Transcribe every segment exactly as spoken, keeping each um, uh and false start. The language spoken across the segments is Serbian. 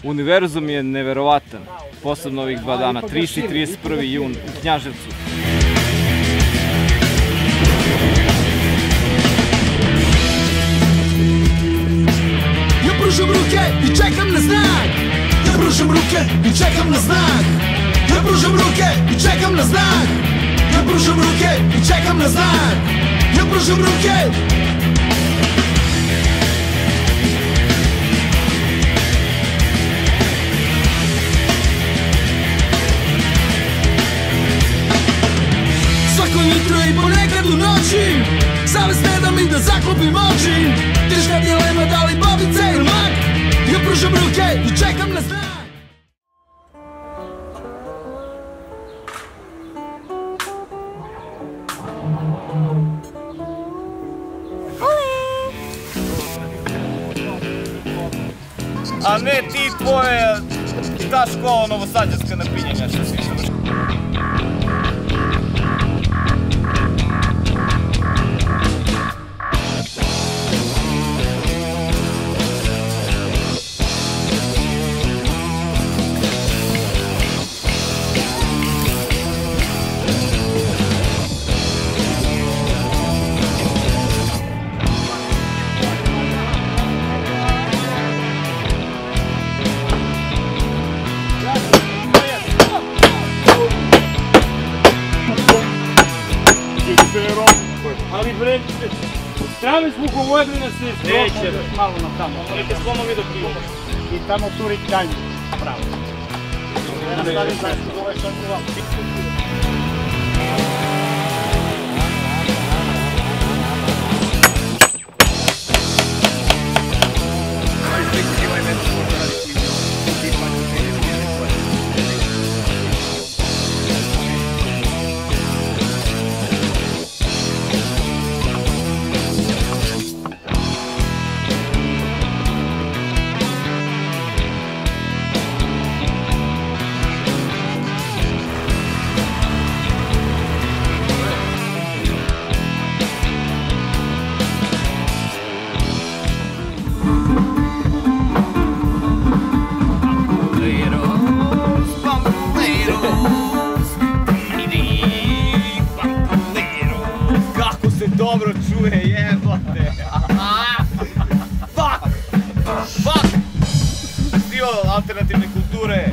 Univerzum je neverovatan, posebno ovih dva dana, trideset i trideset prvi jun u Knjaževcu. Ja pružam ruke i čekam na znak. Ja pružam ruke i čekam na znak. Ja pružam ruke i čekam na znak. Ja pružam ruke i čekam na znak. Ja pružam ruke. Svako jutro i ponekad u noći savest ne da mi da zaklopim oči. Teška dilema da li babica ili mak. Ja pružam ruke i čekam na znak. A ne ti tvoje, ta škola novosađanska napinjenja što si završila. Ali bre, strane zvukov Vojvodina se neće malo na tamo. Ali te slomovi do krivo. I tamo turi kanju. Pravo. Ne nastavim zašto ovo je šarku vam. Dobro čuje, jebote. Fuck! Fuck! Festival alternativne kulture.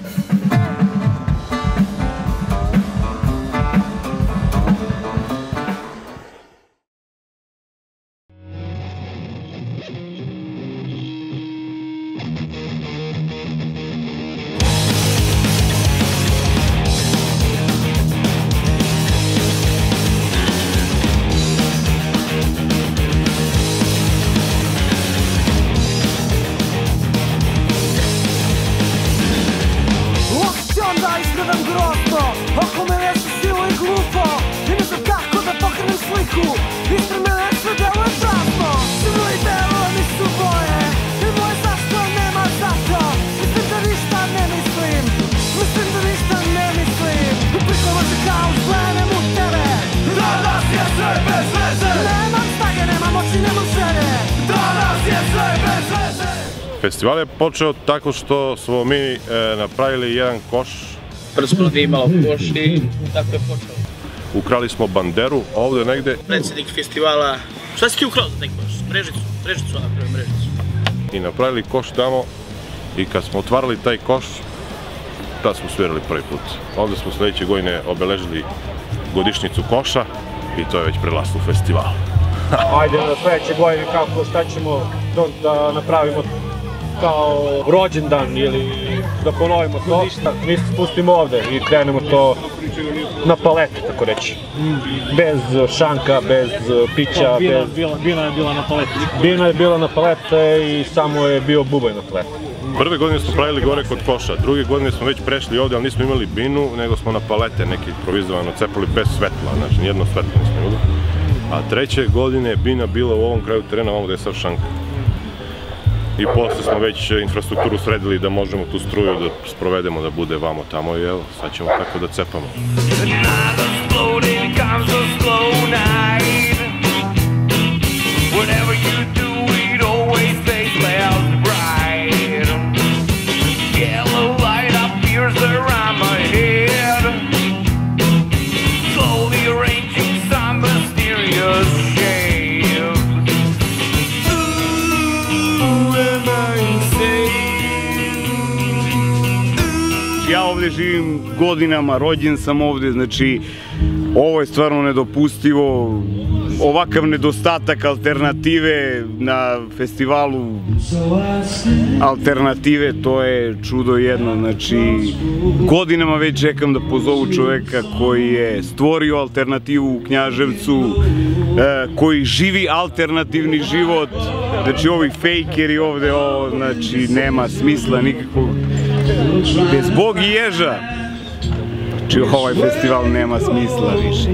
Da izgledam grozno, oko me nešto silo i glupo. I ne znam kako da pokrenem sliku. Ispred mene sve deluje prazno. Crno i belo nisu boje. I moje zašto nema zato. Mislim da ništa ne mislim. Mislim da ništa ne mislim. Uprikova se kao zgledem u tebe. Danas je sve bez veze. Nemam snage, nemam oči, nemam želje. Danas je sve bez veze. Festival je počeo tako što smo mi e, napravili jedan koš. Prvo da je imalo koš i tako je počelo. Ukrali smo banderu ovde negde. Predsjednik festivala, šta si ti ukrao za taj koš? Mrežicu, mrežicu napravio, mrežicu. I napravili koš tamo i kad smo otvarali taj koš, tad smo svirali prvi put. Ovde smo sledeće godine obeležili godišnjicu koša i to je već preraslo u festival. Ajde na sledeće godine kako šta ćemo da napravimo kao rođendan ili da ponovimo to, mi se spustimo ovde i krenemo to na palete, tako reći. Bez šanka, bez pića, bez... Bina je bila na palete. Bina je bila na palete i samo je bio bubanj na palete. Prve godine smo pravili gore kod koša, druge godine smo već prešli ovde, ali nismo imali binu, nego smo na palete neki improvizovano cepali bez svetla, znači nijedno svetlo nismo imali. A treće godine je bina bila u ovom kraju terena, ovamo gde je sad šanka. I posle smo već infrastrukturu sredili da možemo tu struju da sprovedemo, da bude vamo tamo i evo, sad ćemo tako da cepamo. ja ovde živim godinama, rođen sam ovde, znači ovo je stvarno nedopustivo, ovakav nedostatak alternative na festivalu alternative, to je čudo jedno, znači godinama već čekam da pozovu čoveka koji je stvorio alternativu u Knjaževcu, koji živi alternativni život, znači ovi fejkeri ovde, ovo, znači nema smisla nikakvog, bez Bog i ježa, znači ovaj festival nema smisla više.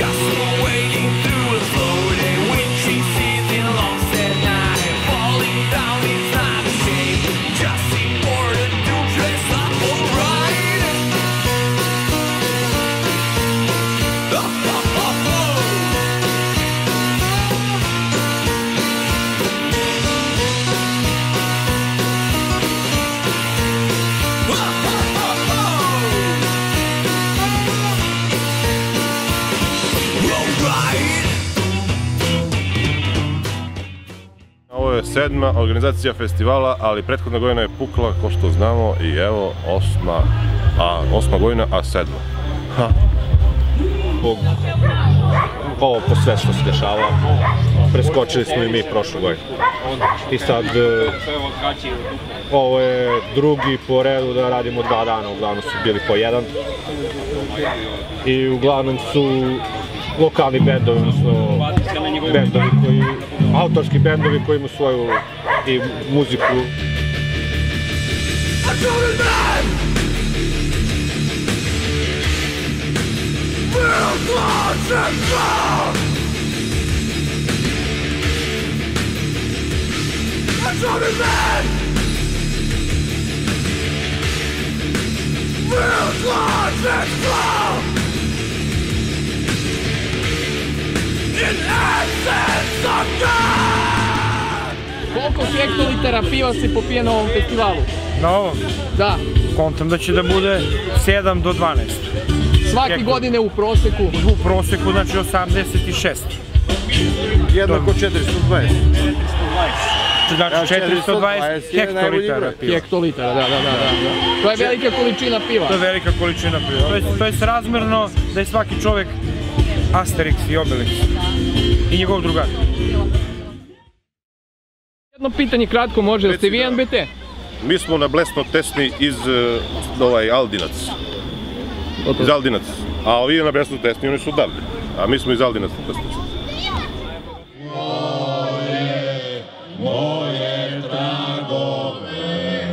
Ovo je sedma organizacija festivala, ali prethodna godina je pukla, ko što znamo, i evo osma, a osma godina, a sedma. Ha. Zbog ovo po sve što se dešava, preskočili smo i mi prošlu godinu. I sad, ovo je drugi po redu da radimo dva dana, uglavnom su bili po jedan. I uglavnom su lokalni bendovi, odnosno bendovi koji, autorski bendovi koji imaju svoju i muziku. Koliko hektolitara piva se popije na ovom festivalu? Na ovom? Da. Kontam da će da bude sedam do dvanaest. Svake godine u proseku? U proseku, znači osamdeset šest. Jednako četiristo dvadeset. Znači četiristo dvadeset hektolitara piva. Hektolitara, da, da, da. To je velika količina piva. To je velika količina piva. To je srazmerno da je svaki čovek Asterix i Obelix i njegov drugar. Jedno pitanje kratko može, da ste vi N B T? Mi smo na Blesno Tesni iz Aldinac. Iz Aldinac. A ovi na Blesno Tesni, oni su odavde. A mi smo iz Aldinac na Tesni. Moje tragove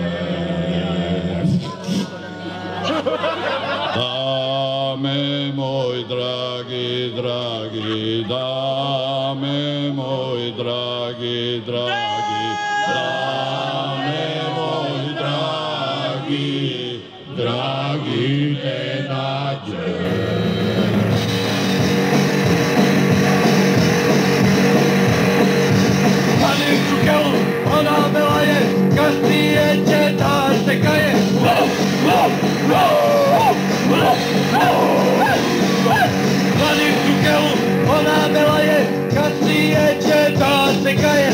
dame moj dragi, dragi, dame moj dragi, dragi, dame moj dragi, dragi ne nađe. Ona bila je, kasnije će da se kaje. Mladim Čukelu, ona bila je, kasnije će da se kaje.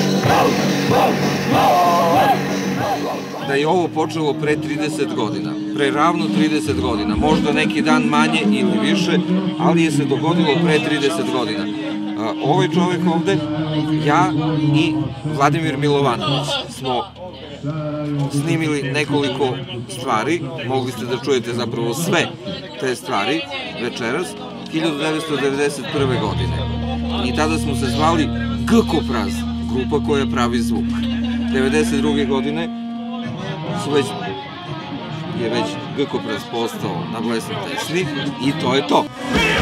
Da je ovo počelo pre trideset godina, pre ravno trideset godina, možda neki dan manje ili više, ali je se dogodilo pre trideset godina. Ovaj čovek ovde, ja i Vladimir Milovanović smo snimili nekoliko stvari, mogli ste da čujete zapravo sve te stvari večeras, hiljadu devetsto devedeset prve. godine. I tada smo se zvali G-Kopraz, grupa koja pravi zvuk. devedeset druge. godine su već, je već G-Kopraz postao na Blesno Tesni i to je to.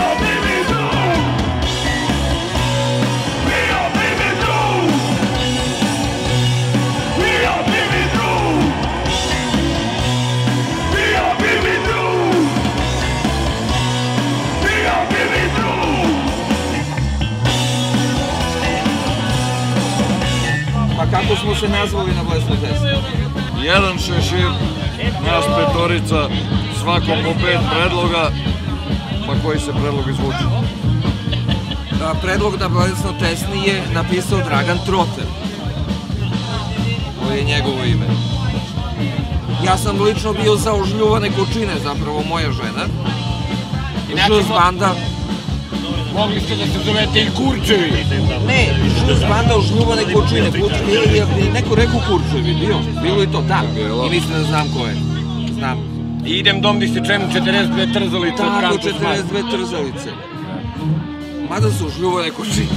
Pa kako smo se nazvali na Blesno Tesni? Jedan šešir, nas petorica, svako po pet predloga, pa koji se predlog izvuče? Predlog na Blesno Tesni je napisao Dragan Troter. To je njegovo ime. Ja sam lično bio za Ožljuvane kočine, zapravo moja žena. Žuz banda. Mogli ste da se zovete i Kurčevi. Ne, Žuz banda Ožljuvane kočine. Je neko rekao Kurčevi, bio? Bilo je to, da. I mislim da znam ko je. Znam. I idem dom di se čemu četrdeset dve trzalice. Tako, četrdeset dve trzalice. Mada su Ožljuvane kočine.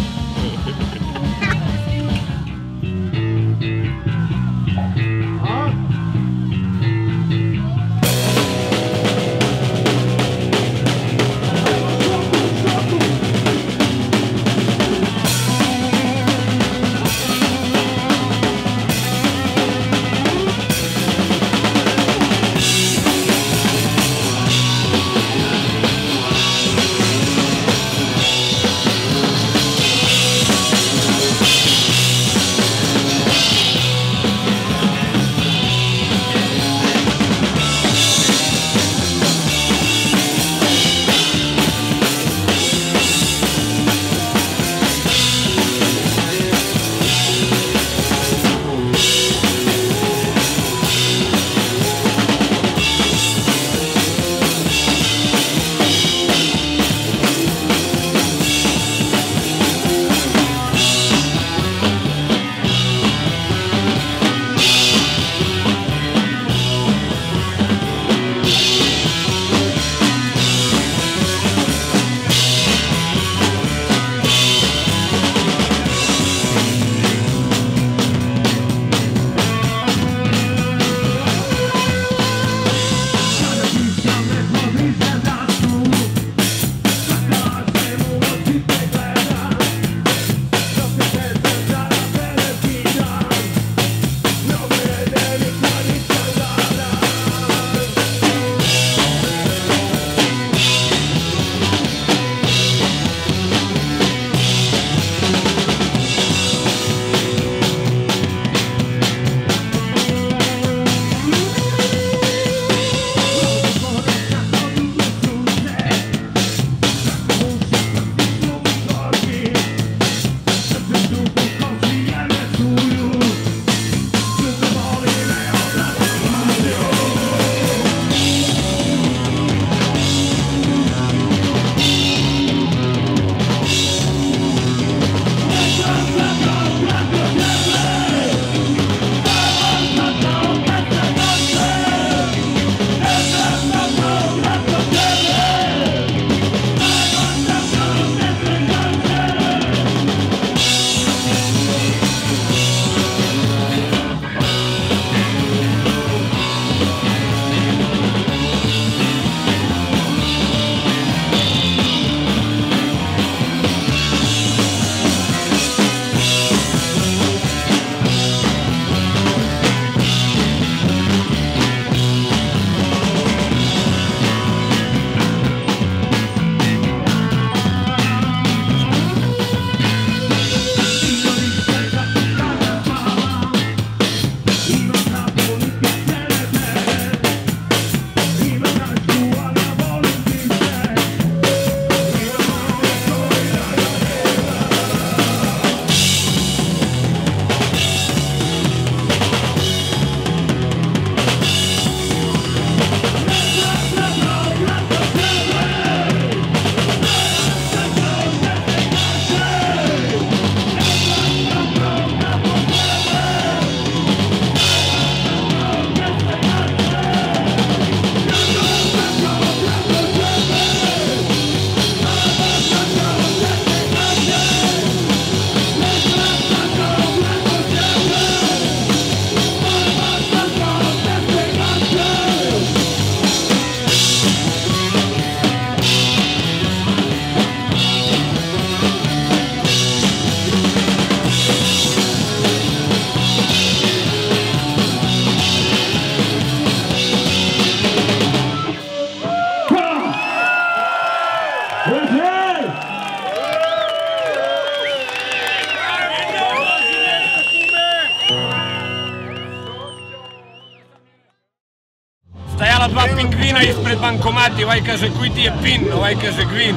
Stajala dva pingvina ispred bankomati, ovaj kaže koji ti je pin, ovaj kaže gvin.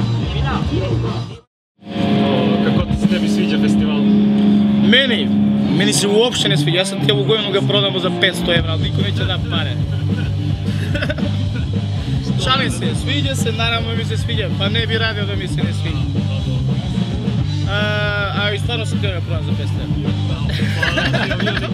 Kako ti se tebi sviđa festival? Meni, Meni se uopšte ne sviđa, ja sam te ovu godinu ga prodamo za petsto evra, ali niko neće da pare. Šalim se, sviđa se, naravno mi se sviđa, pa ne bi radio da mi se ne sviđa. A i stvarno sam teo ga prodam za petsto evra.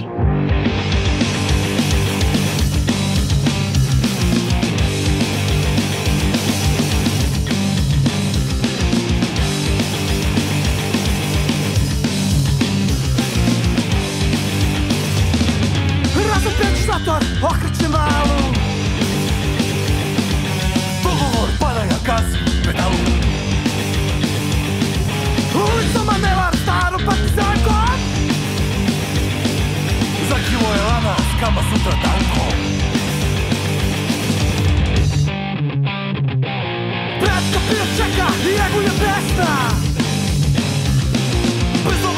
Šator, okrećem valu. Dogovor pada, ja gazim pedalu. Ulicama nevar starom partizankom. Za kilo je lana, skama sutra tankom. Pretka pija čeka i egulje besna. Brzo